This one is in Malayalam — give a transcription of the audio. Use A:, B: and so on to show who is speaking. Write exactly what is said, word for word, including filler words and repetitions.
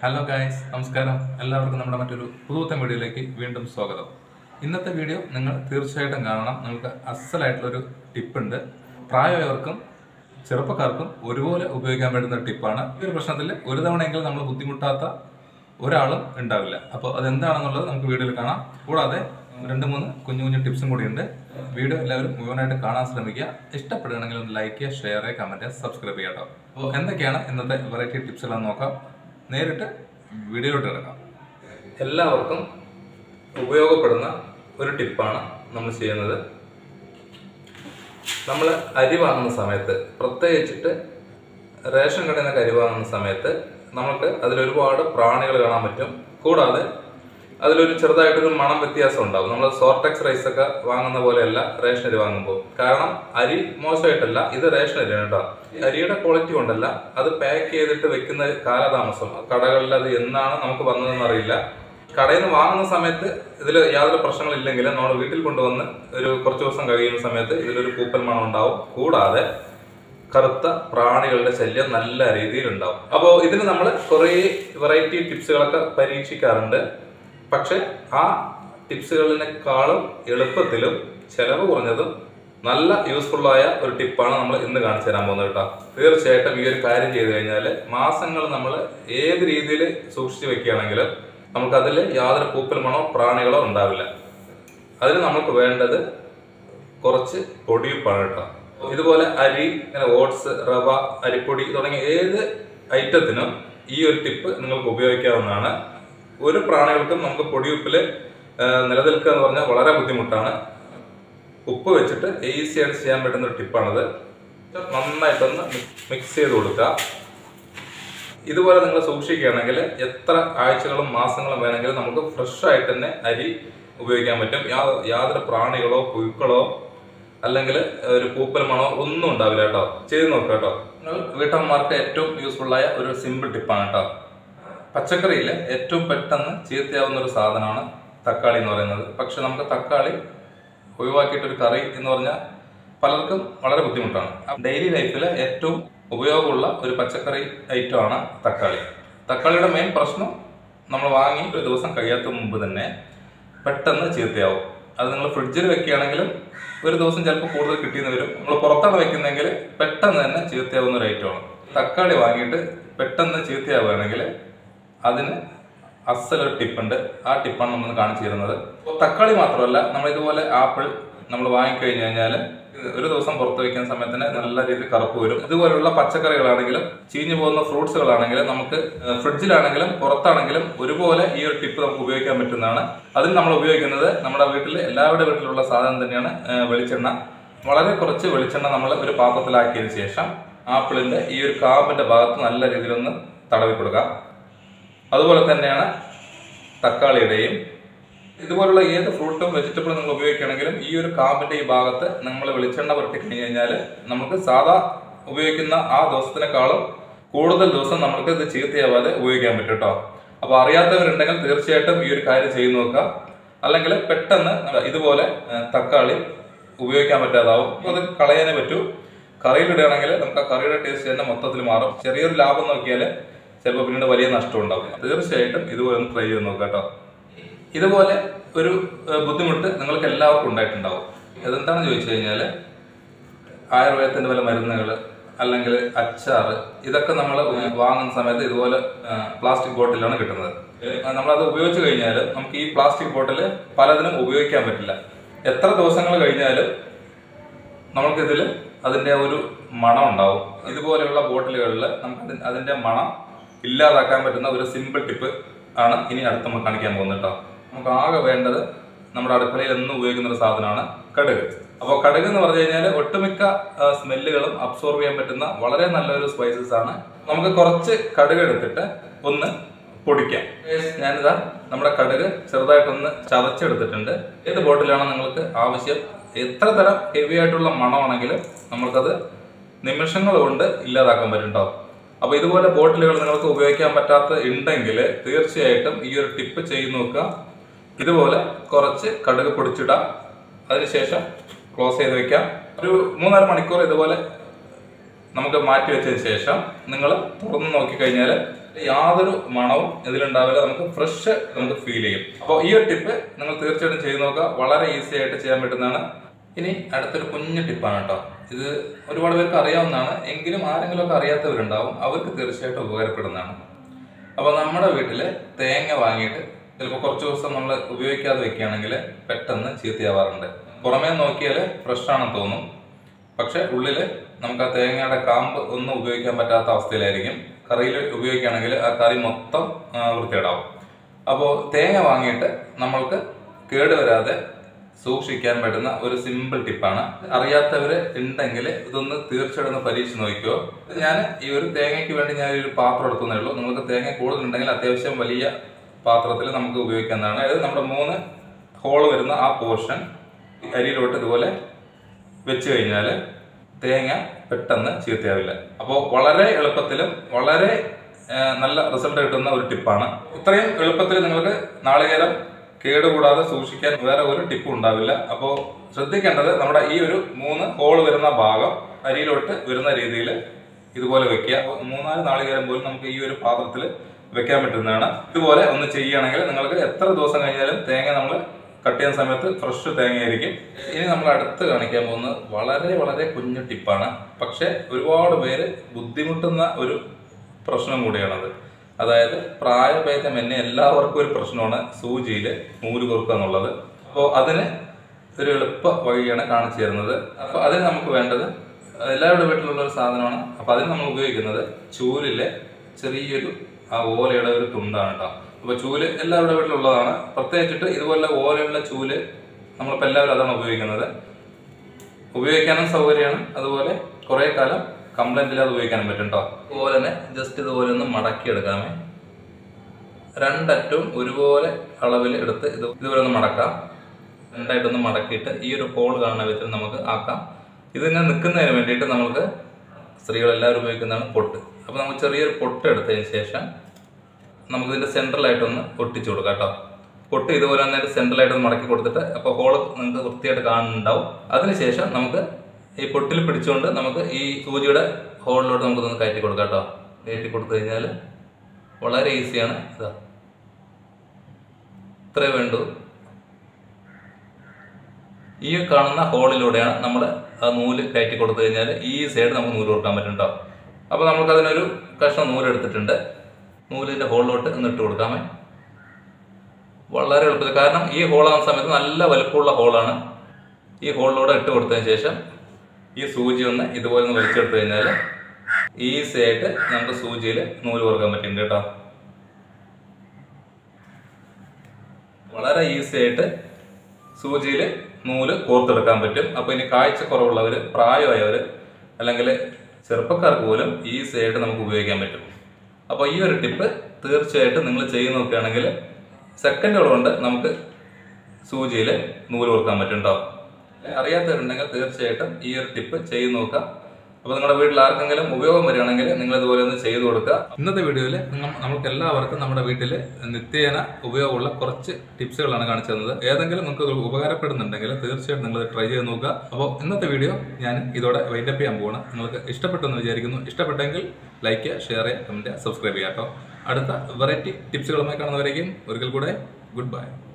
A: ഹലോ ഗായ്സ്, നമസ്കാരം. എല്ലാവർക്കും നമ്മുടെ മറ്റൊരു പുതുത്തൻ വീഡിയോയിലേക്ക് വീണ്ടും സ്വാഗതം. ഇന്നത്തെ വീഡിയോ നിങ്ങൾ തീർച്ചയായിട്ടും കാണണം. നിങ്ങൾക്ക് അസലായിട്ടുള്ളൊരു ടിപ്പുണ്ട്. പ്രായമായവർക്കും ചെറുപ്പക്കാർക്കും ഒരുപോലെ ഉപയോഗിക്കാൻ പറ്റുന്ന ടിപ്പാണ്. ഈ ഒരു പ്രശ്നത്തിൽ ഒരു തവണയെങ്കിലും നമ്മൾ ബുദ്ധിമുട്ടാത്ത ഒരാളും ഉണ്ടാവില്ല. അപ്പോൾ അതെന്താണെന്നുള്ളത് നമുക്ക് വീഡിയോയിൽ കാണാം. കൂടാതെ രണ്ട് മൂന്ന് കുഞ്ഞു കുഞ്ഞു ടിപ്സും കൂടിയുണ്ട്. വീഡിയോ എല്ലാവരും മുഴുവനായിട്ട് കാണാൻ ശ്രമിക്കുക. ഇഷ്ടപ്പെടുകയാണെങ്കിൽ ഒന്ന് ലൈക്ക് ചെയ്യുക, ഷെയർ ചെയ്യുക, കമൻറ്റ് ചെയ്യുക, സബ്സ്ക്രൈബ് ചെയ്യാം കേട്ടോ. അപ്പോൾ എന്തൊക്കെയാണ് ഇന്നത്തെ വെറൈറ്റി ടിപ്സുകളെന്ന് നോക്കാം. നേരിട്ട് വീഡിയോയിലോട്ട് കിടക്കാം. എല്ലാവർക്കും ഉപയോഗപ്പെടുന്ന ഒരു ടിപ്പാണ് നമ്മൾ ചെയ്യുന്നത്. നമ്മൾ അരി വാങ്ങുന്ന സമയത്ത്, പ്രത്യേകിച്ചിട്ട് റേഷൻ കടയിൽ നിന്നൊക്കെ അരി വാങ്ങുന്ന സമയത്ത് നമുക്ക് അതിലൊരുപാട് പ്രാണികൾ കാണാൻ പറ്റും. കൂടാതെ അതിലൊരു ചെറുതായിട്ടൊരു മണം വ്യത്യാസം ഉണ്ടാകും. നമ്മൾ സോർട്ടെക്സ് റൈസ് ഒക്കെ വാങ്ങുന്ന പോലെയല്ല റേഷൻ അരി വാങ്ങുമ്പോൾ. കാരണം അരി മോശമായിട്ടല്ല, ഇത് റേഷൻ അരിയാണ് കേട്ടോ. അരിയുടെ ക്വാളിറ്റി കൊണ്ടല്ല, അത് പാക്ക് ചെയ്തിട്ട് വെക്കുന്ന കാലതാമസം, കടകളിൽ അത് എന്നാണ് നമുക്ക് വന്നതെന്ന് അറിയില്ല. കടയിൽ നിന്ന് വാങ്ങുന്ന സമയത്ത് ഇതിൽ യാതൊരു പ്രശ്നങ്ങളില്ലെങ്കിൽ നമ്മൾ വീട്ടിൽ കൊണ്ടുവന്ന് ഒരു കുറച്ച് ദിവസം കഴിയുന്ന സമയത്ത് ഇതിലൊരു പൂപ്പൽ മണം ഉണ്ടാവും. കൂടാതെ കറുത്ത പ്രാണികളുടെ ശല്യം നല്ല രീതിയിൽ ഉണ്ടാവും. അപ്പോൾ ഇതിന് നമ്മൾ കുറേ വെറൈറ്റി ടിപ്സുകളൊക്കെ പരീക്ഷിക്കാറുണ്ട്. പക്ഷെ ആ ടിപ്സുകളിനേക്കാളും എളുപ്പത്തിലും ചെലവ് കുറഞ്ഞതും നല്ല യൂസ്ഫുള്ളായ ഒരു ടിപ്പാണ് നമ്മൾ ഇന്ന് കാണിച്ചു തരാൻ പോകുന്നത് കേട്ടോ. തീർച്ചയായിട്ടും ഈ ഒരു കാര്യം ചെയ്തു കഴിഞ്ഞാൽ മാസങ്ങൾ നമ്മൾ ഏത് രീതിയിൽ സൂക്ഷിച്ചു വെക്കുകയാണെങ്കിലും നമുക്കതിൽ യാതൊരു പൂപ്പൽ മണോ പ്രാണികളോ ഉണ്ടാവില്ല. അതിന് നമുക്ക് വേണ്ടത് കുറച്ച് പൊടിയുപ്പാണ് കേട്ടോ. ഇതുപോലെ അരി, ഓട്സ്, റവ, അരിപ്പൊടി തുടങ്ങിയ ഏത് ഐറ്റത്തിനും ഈ ഒരു ടിപ്പ് നിങ്ങൾക്ക് ഉപയോഗിക്കാവുന്നതാണ്. ഒരു പ്രാണികൾക്കും നമുക്ക് പൊടിയുപ്പിൽ നിലനിൽക്കുക എന്ന് പറഞ്ഞാൽ വളരെ ബുദ്ധിമുട്ടാണ്. ഉപ്പ് വെച്ചിട്ട് ഈസി ആയിട്ട് ചെയ്യാൻ പറ്റുന്ന ഒരു ടിപ്പാണത്. നന്നായിട്ടൊന്ന് മിക്സ് ചെയ്ത് കൊടുക്കുക. ഇതുപോലെ നിങ്ങൾ സൂക്ഷിക്കുകയാണെങ്കിൽ എത്ര ആഴ്ചകളും മാസങ്ങളും വേണമെങ്കിലും നമുക്ക് ഫ്രഷ് ആയിട്ട് തന്നെ അരി ഉപയോഗിക്കാൻ പറ്റും. യാതൊരു പ്രാണികളോ പുഴുക്കളോ അല്ലെങ്കിൽ ഒരു പൂപ്പൽ മണോ ഒന്നും ഉണ്ടാവില്ല കേട്ടോ. ചെയ്ത് നോക്കുക കേട്ടോ. നിങ്ങൾ വീട്ടമ്മമാർക്ക് ഏറ്റവും യൂസ്ഫുള്ളായ ഒരു സിമ്പിൾ ടിപ്പാണ് കേട്ടോ. പച്ചക്കറിയിൽ ഏറ്റവും പെട്ടെന്ന് ചീത്തയാവുന്ന ഒരു സാധനമാണ് തക്കാളി എന്ന് പറയുന്നത്. പക്ഷെ നമുക്ക് തക്കാളി ഒഴിവാക്കിയിട്ടൊരു കറി എന്ന് പറഞ്ഞാൽ പലർക്കും വളരെ ബുദ്ധിമുട്ടാണ്. ഡെയിലി ലൈഫിൽ ഏറ്റവും ഉപയോഗമുള്ള ഒരു പച്ചക്കറി ഐറ്റമാണ് തക്കാളി. തക്കാളിയുടെ മെയിൻ പ്രശ്നം നമ്മൾ വാങ്ങി ഒരു ദിവസം കഴിയാത്ത മുമ്പ് തന്നെ പെട്ടെന്ന് ചീത്തയാവും. അത് നിങ്ങൾ ഫ്രിഡ്ജിൽ വെക്കുകയാണെങ്കിലും ഒരു ദിവസം ചിലപ്പോൾ കൂടുതൽ കിട്ടിയെന്ന് വരും. നമ്മൾ പുറത്താണ് വെക്കുന്നതെങ്കിൽ പെട്ടെന്ന് തന്നെ ചീത്തയാവുന്ന ഒരു ഐറ്റമാണ്. തക്കാളി വാങ്ങിയിട്ട് പെട്ടെന്ന് ചീത്തയാവുകയാണെങ്കിൽ അതിന് അസലൊരു ടിപ്പുണ്ട്. ആ ടിപ്പാണ് നമ്മൾ കാണിച്ചു തരുന്നത്. തക്കാളി മാത്രമല്ല, നമ്മൾ ഇതുപോലെ ആപ്പിൾ നമ്മൾ വാങ്ങിക്കഴിഞ്ഞു കഴിഞ്ഞാൽ ഒരു ദിവസം പുറത്ത് വയ്ക്കുന്ന സമയത്തിന് നല്ല രീതിയിൽ കറുപ്പ് വരും. ഇതുപോലുള്ള പച്ചക്കറികളാണെങ്കിലും ചീഞ്ഞു പോകുന്ന ഫ്രൂട്ട്സുകളാണെങ്കിലും നമുക്ക് ഫ്രിഡ്ജിലാണെങ്കിലും പുറത്താണെങ്കിലും ഒരുപോലെ ഈ ഒരു ടിപ്പ് നമുക്ക് ഉപയോഗിക്കാൻ പറ്റുന്നതാണ്. അതിന് നമ്മൾ ഉപയോഗിക്കുന്നത് നമ്മുടെ വീട്ടിൽ എല്ലാവരുടെ വീട്ടിലുള്ള സാധനം തന്നെയാണ് വെളിച്ചെണ്ണ. വളരെ കുറച്ച് വെളിച്ചെണ്ണ നമ്മൾ ഒരു പാത്രത്തിലാക്കിയതിനു ശേഷം ആപ്പിളിന്റെ ഈ ഒരു കാമ്പിന്റെ ഭാഗത്ത് നല്ല രീതിയിലൊന്ന് തടവി കൊടുക്കാം. അതുപോലെ തന്നെയാണ് തക്കാളിയുടെയും. ഇതുപോലുള്ള ഏത് ഫ്രൂട്ടും വെജിറ്റബിളും നിങ്ങൾ ഉപയോഗിക്കുകയാണെങ്കിലും ഈ ഒരു കാമ്പിന്റെ ഈ ഭാഗത്ത് നമ്മൾ വെളിച്ചെണ്ണ പുരട്ടി കഴിഞ്ഞ് കഴിഞ്ഞാൽ നമുക്ക് സാധാ ഉപയോഗിക്കുന്ന ആ ദിവസത്തിനേക്കാളും കൂടുതൽ ദിവസം നമുക്ക് ഇത് ചീത്തയാവാതെ ഉപയോഗിക്കാൻ പറ്റും കേട്ടോ. അപ്പോൾ അറിയാത്തവരുണ്ടെങ്കിൽ തീർച്ചയായിട്ടും ഈ ഒരു കാര്യം ചെയ്തു നോക്കുക. അല്ലെങ്കിൽ പെട്ടെന്ന് ഇതുപോലെ തക്കാളി ഉപയോഗിക്കാൻ പറ്റാതാവും. അത് കളയാനേ പറ്റൂ. കറിയിലിടുകയാണെങ്കിൽ നമുക്ക് ആ കറിയുടെ ടേസ്റ്റ് തന്നെ മൊത്തത്തിൽ മാറും. ചെറിയൊരു ലാഭം നോക്കിയാൽ ചിലപ്പോൾ പിന്നീട് വലിയ നഷ്ടം ഉണ്ടാവും. തീർച്ചയായിട്ടും ഇതുപോലെ ഒന്ന് ട്രൈ ചെയ്ത് നോക്കാം കേട്ടോ. ഇതുപോലെ ഒരു ബുദ്ധിമുട്ട് നിങ്ങൾക്ക് എല്ലാവർക്കും ഉണ്ടായിട്ടുണ്ടാവും. അതെന്താണെന്ന് ചോദിച്ചു കഴിഞ്ഞാൽ ആയുർവേദത്തിൻ്റെ പല മരുന്നുകൾ അല്ലെങ്കിൽ അച്ചാറ് ഇതൊക്കെ നമ്മൾ വാങ്ങുന്ന സമയത്ത് ഇതുപോലെ പ്ലാസ്റ്റിക് ബോട്ടിലാണ് കിട്ടുന്നത്. നമ്മളത് ഉപയോഗിച്ച് കഴിഞ്ഞാൽ നമുക്ക് ഈ പ്ലാസ്റ്റിക് ബോട്ടിൽ പലതിനും ഉപയോഗിക്കാൻ പറ്റില്ല. എത്ര ദിവസങ്ങൾ കഴിഞ്ഞാലും നമുക്കിതിൽ അതിൻ്റെ ഒരു മണം ഉണ്ടാവും. ഇതുപോലെയുള്ള ബോട്ടിലുകളിൽ നമുക്ക് അതിൻ്റെ മണം ഇല്ലാതാക്കാൻ പറ്റുന്ന ഒരു സിമ്പിൾ ടിപ്പ് ആണ് ഇനി അടുത്ത് നമ്മൾ കാണിക്കാൻ പോകുന്നത് കേട്ടോ. നമുക്ക് ആകെ വേണ്ടത് നമ്മുടെ അടുക്കളയിൽ എന്നും ഉപയോഗിക്കുന്ന ഒരു സാധനമാണ് കടുക്. അപ്പോൾ കടുക് എന്ന് പറഞ്ഞു കഴിഞ്ഞാൽ ഒട്ടുമിക്ക സ്മെല്ലുകളും അബ്സോർവ് ചെയ്യാൻ പറ്റുന്ന വളരെ നല്ലൊരു സ്പൈസസ് ആണ്. നമുക്ക് കുറച്ച് കടുക് എടുത്തിട്ട് ഒന്ന് പൊടിക്കാം. ഞാനിതാ നമ്മുടെ കടുക് ചെറുതായിട്ടൊന്ന് ചതച്ചെടുത്തിട്ടുണ്ട്. ഏത് ബോട്ടിലാണോ നിങ്ങൾക്ക് ആവശ്യം, എത്ര തരം ഹെവി ആയിട്ടുള്ള മണമാണെങ്കിലും നമുക്കത് നിമിഷങ്ങൾ കൊണ്ട് ഇല്ലാതാക്കാൻ പറ്റും. അപ്പോൾ ഇതുപോലെ ബോട്ടിലുകൾ നിങ്ങൾക്ക് ഉപയോഗിക്കാൻ പറ്റാത്ത ഉണ്ടെങ്കിൽ തീർച്ചയായിട്ടും ഈ ഒരു ടിപ്പ് ചെയ്ത് നോക്കുക. ഇതുപോലെ കുറച്ച് കടുക് പൊടിച്ചിടാം. അതിനുശേഷം ക്ലോസ് ചെയ്ത് വെക്കാം. ഒരു മൂന്നാല് മണിക്കൂർ ഇതുപോലെ നമുക്ക് മാറ്റി വെച്ചതിന് ശേഷം നിങ്ങൾ തുറന്ന് നോക്കിക്കഴിഞ്ഞാൽ യാതൊരു മണവും ഇതിലുണ്ടാവില്ല, നമുക്ക് ഫ്രഷ് നമുക്ക് ഫീൽ ചെയ്യും. അപ്പോൾ ഈ ഒരു ടിപ്പ് നിങ്ങൾ തീർച്ചയായിട്ടും ചെയ്ത് നോക്കുക, വളരെ ഈസി ആയിട്ട് ചെയ്യാൻ പറ്റുന്നതാണ്. ഇനി അടുത്തൊരു കുഞ്ഞു ടിപ്പാണ് കേട്ടോ. ഇത് ഒരുപാട് പേർക്ക് അറിയാവുന്നതാണ്, എങ്കിലും ആരെങ്കിലും ഒക്കെ അറിയാത്തവരുണ്ടാവും, അവർക്ക് തീർച്ചയായിട്ടും ഉപകാരപ്പെടുന്നതാണ്. അപ്പോൾ നമ്മുടെ വീട്ടിൽ തേങ്ങ വാങ്ങിയിട്ട് ചിലപ്പോൾ കുറച്ച് ദിവസം നമ്മൾ ഉപയോഗിക്കാതെ വെക്കുകയാണെങ്കിൽ പെട്ടെന്ന് ചീത്തയാവാറുണ്ട്. പുറമേ നോക്കിയാൽ ഫ്രഷ് ആണെന്ന് തോന്നും, പക്ഷെ ഉള്ളിൽ നമുക്ക് ആ തേങ്ങയുടെ കാമ്പ് ഒന്നും ഉപയോഗിക്കാൻ പറ്റാത്ത അവസ്ഥയിലായിരിക്കും. കറിയിൽ ഉപയോഗിക്കുകയാണെങ്കിൽ ആ കറി മൊത്തം വൃത്തികേടാവും. അപ്പോൾ തേങ്ങ വാങ്ങിയിട്ട് നമ്മൾക്ക് കേടുവരാതെ സൂക്ഷിക്കാൻ പറ്റുന്ന ഒരു സിമ്പിൾ ടിപ്പാണ്. അറിയാത്തവർ ഉണ്ടെങ്കിൽ ഇതൊന്ന് തീർച്ചയായിട്ടും പരീക്ഷിച്ച് നോക്കിയോ. ഞാൻ ഈ ഒരു തേങ്ങയ്ക്ക് വേണ്ടി ഞാൻ ഒരു പാത്രം എടുക്കുന്നേ ഉള്ളൂ. നിങ്ങൾക്ക് തേങ്ങ കൂടുതലുണ്ടെങ്കിൽ അത്യാവശ്യം വലിയ പാത്രത്തിൽ നമുക്ക് ഉപയോഗിക്കുന്നതാണ്. അതായത് നമ്മുടെ മൂന്ന് ഹോള് വരുന്ന ആ പോർഷൻ അരിയിലോട്ട് ഇതുപോലെ വെച്ച് കഴിഞ്ഞാൽ തേങ്ങ പെട്ടെന്ന് ചീത്തയാവില്ല. അപ്പോൾ വളരെ എളുപ്പത്തിലും വളരെ നല്ല റിസൾട്ട് കിട്ടുന്ന ഒരു ടിപ്പാണ്. ഇത്രയും എളുപ്പത്തിൽ നിങ്ങൾക്ക് നാളികേരം കേടുകൂടാതെ സൂക്ഷിക്കാൻ വേറെ ഒരു ടിപ്പും ഉണ്ടാവില്ല. അപ്പോൾ ശ്രദ്ധിക്കേണ്ടത് നമ്മുടെ ഈ ഒരു മൂന്ന് ഹോൾ വരുന്ന ഭാഗം അരിയിലോട്ട് വരുന്ന രീതിയിൽ ഇതുപോലെ വെക്കുക. മൂന്നാല് നാളികേരം പോലും നമുക്ക് ഈ ഒരു പാത്രത്തിൽ വെക്കാൻ പറ്റുന്നതാണ്. ഇതുപോലെ ഒന്ന് ചെയ്യുകയാണെങ്കിൽ നിങ്ങൾക്ക് എത്ര ദിവസം കഴിഞ്ഞാലും തേങ്ങ നമ്മൾ കട്ട് ചെയ്യുന്ന സമയത്ത് ഫ്രഷ് തേങ്ങയായിരിക്കും. ഇനി നമ്മൾ അടുത്ത് കാണിക്കാൻ പോകുന്നത് വളരെ വളരെ കുഞ്ഞു ടിപ്പാണ്, പക്ഷെ ഒരുപാട് പേര് ബുദ്ധിമുട്ടുന്ന ഒരു പ്രശ്നം കൂടിയാണത്. അതായത് പ്രായഭേദം എന്നെ എല്ലാവർക്കും ഒരു പ്രശ്നമാണ് സൂചിയിൽ നൂല് കോർക്കുക എന്നുള്ളത്. അപ്പോൾ അതിന് ഒരു എളുപ്പ വഴിയാണ് കാണിച്ചു തരുന്നത്. അപ്പോൾ അതിന് നമുക്ക് വേണ്ടത് എല്ലാവരുടെ വീട്ടിലുള്ള ഒരു സാധനമാണ്. അപ്പോൾ അതിന് നമ്മൾ ഉപയോഗിക്കുന്നത് ചൂലിലെ ചെറിയൊരു ആ ഓലയുടെ ഒരു തുണ്ടാണ് കേട്ടോ. അപ്പോൾ ചൂല് എല്ലാവരുടെ വീട്ടിലുള്ളതാണ്. പ്രത്യേകിച്ചിട്ട് ഇതുപോലെ ഓലയുള്ള ചൂല് നമ്മളിപ്പോൾ എല്ലാവരും അതാണ് ഉപയോഗിക്കുന്നത്. ഉപയോഗിക്കാനും സൗകര്യമാണ്, അതുപോലെ കുറേ കാലം കംപ്ലൈന്റ് ഇല്ലാതെ ഉപയോഗിക്കാനും പറ്റും കേട്ടോ. അതുപോലെ തന്നെ ജസ്റ്റ് ഇതുപോലെ ഒന്ന് മടക്കി എടുക്കാമേ. രണ്ടറ്റവും ഒരുപോലെ അളവിൽ എടുത്ത് ഇത് ഇതുപോലെ ഒന്ന് മടക്കാം. രണ്ടായിട്ടൊന്ന് മടക്കിയിട്ട് ഈ ഒരു ഹോൾ കാണുന്ന വിധത്തിൽ നമുക്ക് ആക്കാം. ഇതിങ്ങനെ നിൽക്കുന്നതിന് വേണ്ടിയിട്ട് നമുക്ക് സ്ത്രീകളെല്ലാവരും ഉപയോഗിക്കുന്നതാണ് പൊട്ട്. അപ്പോൾ നമുക്ക് ചെറിയൊരു പൊട്ട് എടുത്തതിന് ശേഷം നമുക്കിതിൻ്റെ സെൻട്രലായിട്ടൊന്ന് ഒട്ടിച്ചു കൊടുക്കാം കേട്ടോ. പൊട്ട് ഇതുപോലെ തന്നെ സെൻട്രലായിട്ടൊന്ന് മടക്കി കൊടുത്തിട്ട് അപ്പോൾ ഹോള് നിങ്ങൾക്ക് വൃത്തിയായിട്ട് കാണുന്നുണ്ടാവും. അതിനുശേഷം നമുക്ക് ഈ പൊട്ടിൽ പിടിച്ചുകൊണ്ട് നമുക്ക് ഈ സൂചിയുടെ ഹോളിലോട്ട് നമുക്കൊന്ന് കയറ്റി കൊടുക്കാം കേട്ടോ. കയറ്റി കൊടുത്തു കഴിഞ്ഞാൽ വളരെ ഈസിയാണ്. ഇതാ ഇത്രേ വേണ്ടു. ഈ കാണുന്ന ഹോളിലൂടെയാണ് നമ്മൾ ആ നൂല് കയറ്റി കൊടുത്തു കഴിഞ്ഞാൽ ഈസിയായിട്ട് നമുക്ക് നൂല് കൊടുക്കാൻ പറ്റും കേട്ടോ. അപ്പോൾ നമുക്കതിനൊരു കഷ്ണം നൂലെടുത്തിട്ടുണ്ട്. നൂലിൻ്റെ ഹോളിലോട്ട് ഒന്ന് ഇട്ട് കൊടുക്കാമേ. വളരെ എളുപ്പത്തിൽ, കാരണം ഈ ഹോളാകുന്ന സമയത്ത് നല്ല വലുപ്പമുള്ള ഹോളാണ്. ഈ ഹോളിലൂടെ ഇട്ട് കൊടുത്തതിന് ശേഷം ഈ സൂചി ഒന്ന് ഇതുപോലെ ഒന്ന് വലിച്ചെടുത്തു കഴിഞ്ഞാൽ ഈസി ആയിട്ട് നമുക്ക് സൂചിയിൽ നൂല് കോർക്കാൻ പറ്റുന്നുണ്ട് കേട്ടോ. വളരെ ഈസി ആയിട്ട് സൂചിയിൽ നൂല് കോർത്തെടുക്കാൻ പറ്റും. അപ്പോൾ ഇനി കാഴ്ച കുറവുള്ളവർ, പ്രായമായവർ, അല്ലെങ്കിൽ ചെറുപ്പക്കാർക്ക് പോലും ഈസി ആയിട്ട് നമുക്ക് ഉപയോഗിക്കാൻ പറ്റും. അപ്പോൾ ഈ ഒരു ടിപ്പ് തീർച്ചയായിട്ടും നിങ്ങൾ ചെയ്ത് നോക്കുകയാണെങ്കിൽ സെക്കൻഡുകൾ കൊണ്ട് നമുക്ക് സൂചിയിൽ നൂല് കോർക്കാൻ പറ്റും കേട്ടോ. അറിയാത്തവരുണ്ടെങ്കിൽ തീർച്ചയായിട്ടും ഈ ഒരു ടിപ്പ് ചെയ്ത് നോക്കാം. അപ്പോൾ നിങ്ങളുടെ വീട്ടിൽ ആർക്കെങ്കിലും ഉപയോഗം വരികയാണെങ്കിൽ നിങ്ങൾ ഇതുപോലെ ഒന്ന് ചെയ്തു കൊടുക്കുക. ഇന്നത്തെ വീഡിയോയിൽ നമുക്ക് എല്ലാവർക്കും നമ്മുടെ വീട്ടിൽ നിത്യേന ഉപയോഗമുള്ള കുറച്ച് ടിപ്സുകളാണ് കാണിച്ചു തന്നത്. ഏതെങ്കിലും നിങ്ങൾക്ക് ഉപകാരപ്പെടുന്നുണ്ടെങ്കിൽ തീർച്ചയായിട്ടും നിങ്ങൾ ട്രൈ ചെയ്ത് നോക്കുക. അപ്പോൾ ഇന്നത്തെ വീഡിയോ ഞാൻ ഇതോടെ വൈൻഡപ്പ് ചെയ്യാൻ പോവാണ്. നിങ്ങൾക്ക് ഇഷ്ടപ്പെട്ടെന്ന് വിചാരിക്കുന്നു. ഇഷ്ടപ്പെട്ടെങ്കിൽ ലൈക്ക് ചെയ്യുക, ഷെയർ ചെയ്യുക, കമൻറ്റ് ചെയ്യുക, സബ്സ്ക്രൈബ് ചെയ്യുക കേട്ടോ. അടുത്ത വെറൈറ്റി ടിപ്സുകളുമായി കാണുന്നവരേക്കും ഒരിക്കൽ കൂടെ ഗുഡ് ബൈ.